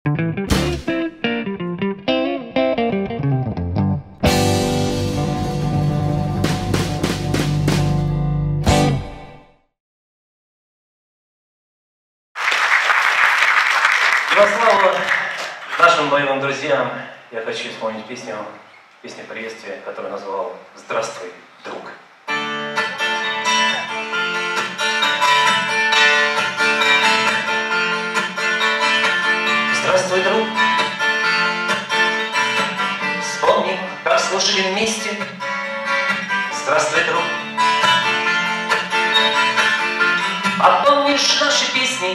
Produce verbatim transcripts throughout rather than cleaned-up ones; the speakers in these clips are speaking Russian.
Во славу нашим боевым друзьям я хочу исполнить песню, песню приветствия, которую назвал «Здравствуй, друг». Здравствуй, друг. Вспомним, как слушали вместе. Здравствуй, друг. А помнишь наши песни?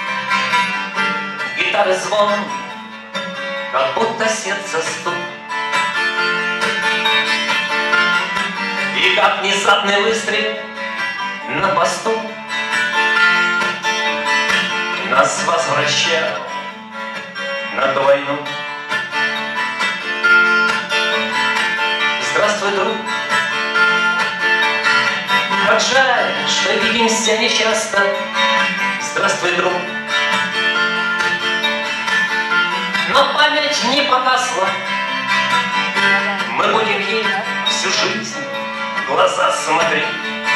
Гитары звон, как будто сердце стук. И как внезапный выстрел на посту нас возвращал на ту войну. Здравствуй, друг. Как жаль, что видимся нечасто. Здравствуй, друг. Но память не погасла. Мы будем ей всю жизнь в глаза смотреть.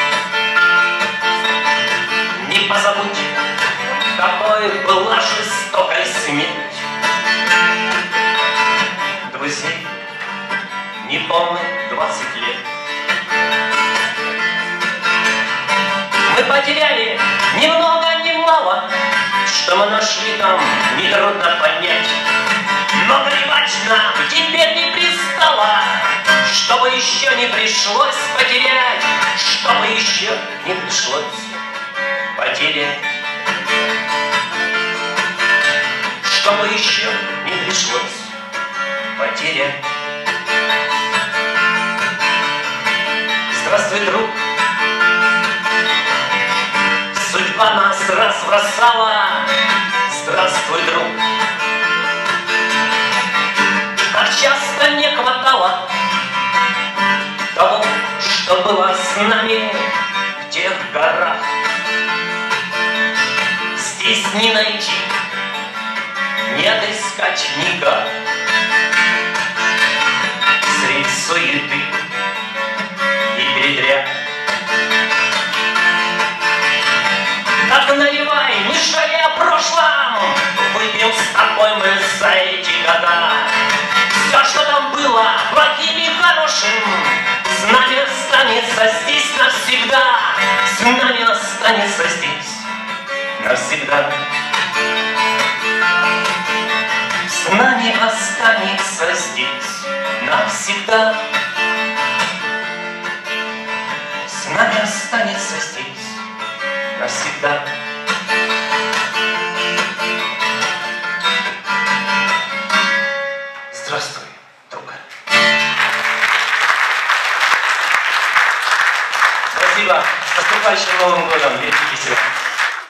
Не позабудь, какой была жестокая смерть друзей неполных двадцать лет. Мы потеряли ни много, ни мало. Что мы нашли там, нетрудно понять. Но горевать нам теперь не пристало, чтобы еще не пришлось потерять, чтобы еще не пришлось потерять, чтобы еще не пришлось потерять. Здравствуй, друг. Судьба нас разбросала. Здравствуй, друг. Как часто не хватало того, что было с нами в тех горах. Здесь не найти, не отыскать никак. Средь суеты и передряг. Так наливай, не жалея о прошлом. Выпьем с тобой мы за эти года. Все, что там было, плохим и хорошим, с нами останется здесь навсегда. С нами останется здесь навсегда. С нами останется здесь навсегда. С нами останется здесь навсегда. Здравствуй, друг. Спасибо. С наступающим Новым годом, великий Киселев.